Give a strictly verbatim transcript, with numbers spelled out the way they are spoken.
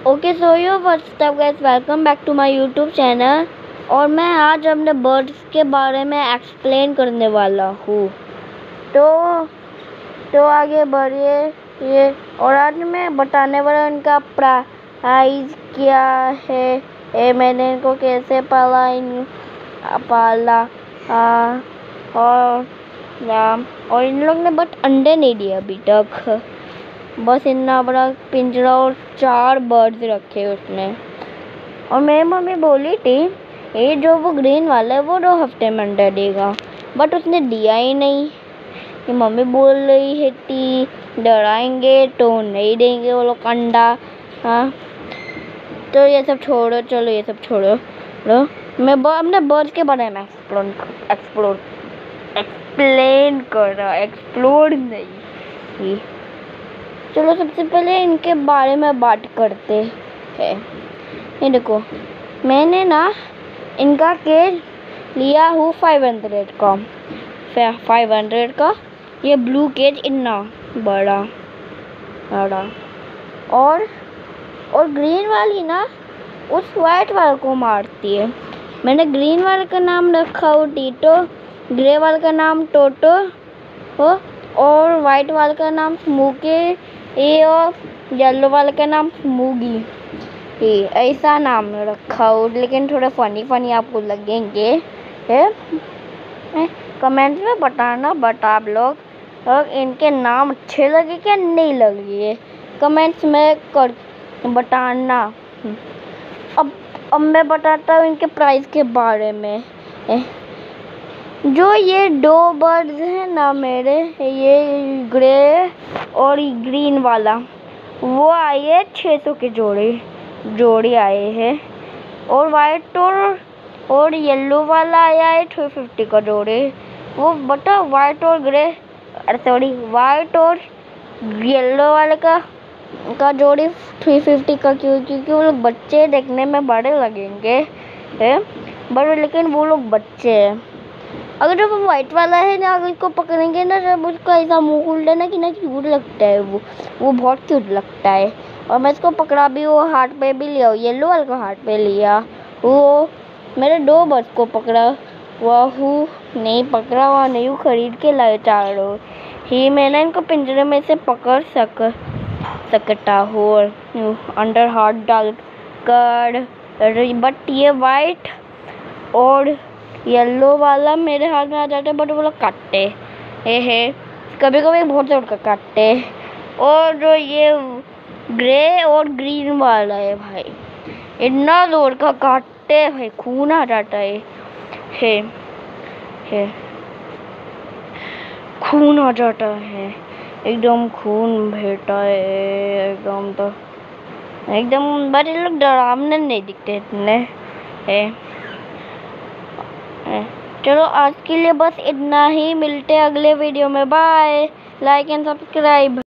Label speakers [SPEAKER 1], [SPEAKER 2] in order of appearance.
[SPEAKER 1] Okay so yo what's up guys, welcome back to my YouTube channel. और मैं आज अपने बर्ड्स के बारे में एक्सप्लेन करने वाला हूँ। तो तो आगे बढ़िए ये। और आज मैं बताने वाला उनका प्राइस क्या है, ए, मैंने इनको कैसे पाला इन पाला आ, और या, और इन लोग ने बट अंडे नहीं दिए अभी तक। बस इतना बड़ा पिंजरा और चार बर्ड्स रखे उसने। और मेरी मम्मी बोली थी ये जो वो ग्रीन वाला है वो दो हफ्ते में अंडा देगा, बट उसने दिया ही नहीं। ये मम्मी बोल रही है कि डराएंगे तो नहीं देंगे वो लोग अंडा। हाँ, तो ये सब छोड़ो, चलो ये सब छोड़ो। लो मैं अपने बर्ड्स के बारे में एक्सप्लोर एक्सप्लोर एक्सप्लेन कर रहा, एक्सप्लोर नहीं। चलो सबसे पहले इनके बारे में बात करते हैं। ये देखो, मैंने ना इनका केज लिया हूँ फाइव हंड्रेड का फाइव हंड्रेड का ये ब्लू केज इतना बड़ा बड़ा। और और ग्रीन वाली ना उस वाइट वाले को मारती है। मैंने ग्रीन वाले का नाम रखा हो टीटो, ग्रे वाले का नाम टोटो हो, और वाइट वाले का नाम स्मूकी, ये और येलो वाले का नाम स्मूगी। ये ऐसा नाम रखा हो, लेकिन थोड़ा फनी फनी आपको लगेंगे। है कमेंट में बताना, बट आप लोग और इनके नाम अच्छे लगे क्या नहीं लगे, कमेंट्स में कर बताना। अब अब मैं बताता हूँ इनके प्राइस के बारे में। जो ये दो बर्ड्स हैं ना मेरे, ये ग्रे और ग्रीन वाला, वो आए है छः सौ के जोड़े जोड़ी आए हैं। और वाइट और और येलो वाला आया है टू फिफ्टी का जोड़े। वो बता वाइट और ग्रे, अरे सॉरी वाइट और येलो वाले का का जोड़ी थ्री फिफ्टी का, क्यों क्योंकि वो लोग बच्चे देखने में बड़े लगेंगे है, बड़े, लेकिन वो लोग बच्चे हैं। अगर जो वो वाइट वाला है ना, अगर इसको पकड़ेंगे ना, जब उसका ऐसा मुंह खुल देना कि ना क्यूट लगता है, वो वो बहुत क्यूट लगता है। और मैं इसको पकड़ा भी, वो हाथ पे भी लिया, येलो वाले को हाथ पे लिया। वो मेरे दो बर्ड्स को पकड़ा हुआ हूँ, नहीं पकड़ा हुआ नहीं हूँ, खरीद के लाए चारों ही। मैंने इनको पिंजरे में से पकड़ सक सकता हूँ अंडर हाथ डाल कर, बट ये वाइट और येलो वाला मेरे हाथ में आ जाते, बट वो लोग काटते है, है। कभी कभी बहुत जोर का काटते। और जो ये ग्रे और ग्रीन वाला है भाई, इतना जोर का काटते भाई, खून आ जाता है, है, है। खून आ जाता है, एकदम खून बहता है एकदम, तो एकदम। बट ये लोग डरावने नहीं दिखते इतने है। चलो आज के लिए बस इतना ही, मिलते हैं अगले वीडियो में। Bye, like and subscribe.